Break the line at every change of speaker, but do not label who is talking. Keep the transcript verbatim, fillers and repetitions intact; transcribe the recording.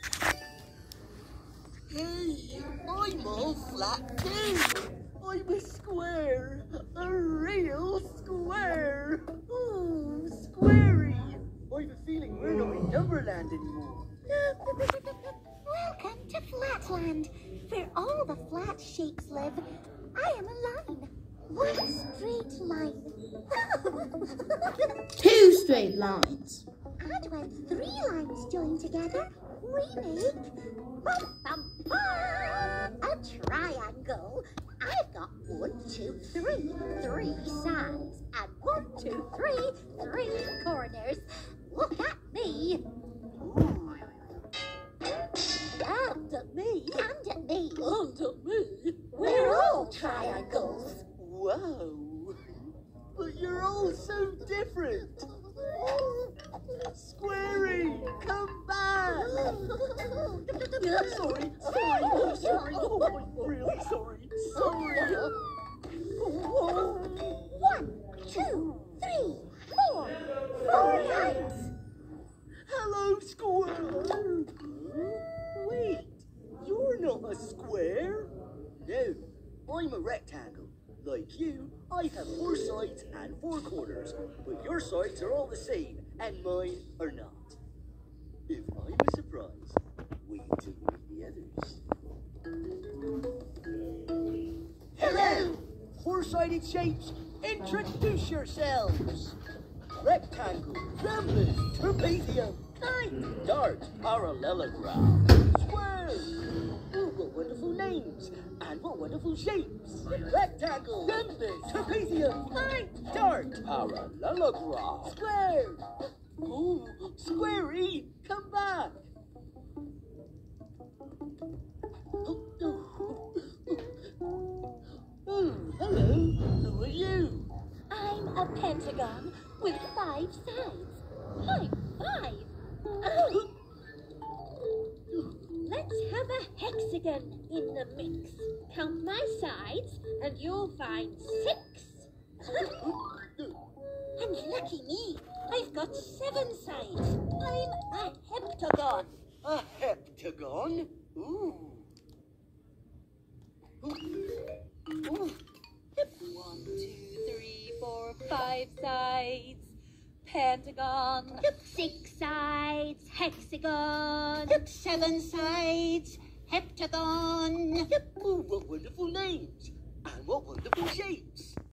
Hey, I'm all flat too. I'm a square, a real square. Ooh, squarey. I've a feeling we're not in Neverland anymore.
Welcome to Flatland, where all the flat shapes live. I am a line. One straight line.
Two straight lines.
And when three lines join together, we make bum, bum, bum, a triangle. I've got one, two, three, three sides, and one, two, three, three corners. Look at me. And at me. And at me.
And at me.
We're all triangles.
Whoa. But you're all so different. Squarey, come back. Sorry, sorry, I'm sorry. Oh, I'm really sorry. Sorry.
One, two, three, four. Four lines.
Hello, square. Wait, you're not a square. No, I'm a rectangle. Like you, I have four sides and four corners, but your sides are all the same, and mine are not. If I'm a surprise, wait till you meet the others. Hello! Four-sided shapes, introduce yourselves. Rectangle, rhombus, trapezium, kite, dart, parallelogram, square. Oh, what wonderful names, and what wonderful shapes. Rectangle, rhombus, trapezium, kite, dart, parallelogram, square. Oh, squarey, come back. Oh, oh, oh, hello, who are you?
I'm a pentagon with five sides. High five. Oh. Let's have a hexagon in the mix. Count my sides and you'll find six. And lucky me, I've got seven sides. I'm a heptagon.
A heptagon? Ooh. Ooh. Ooh.
One, two, three, four, five sides. Pentagon.
Six sides, hexagon.
Seven sides. Heptagon.
Ooh, what wonderful names. And what wonderful shapes.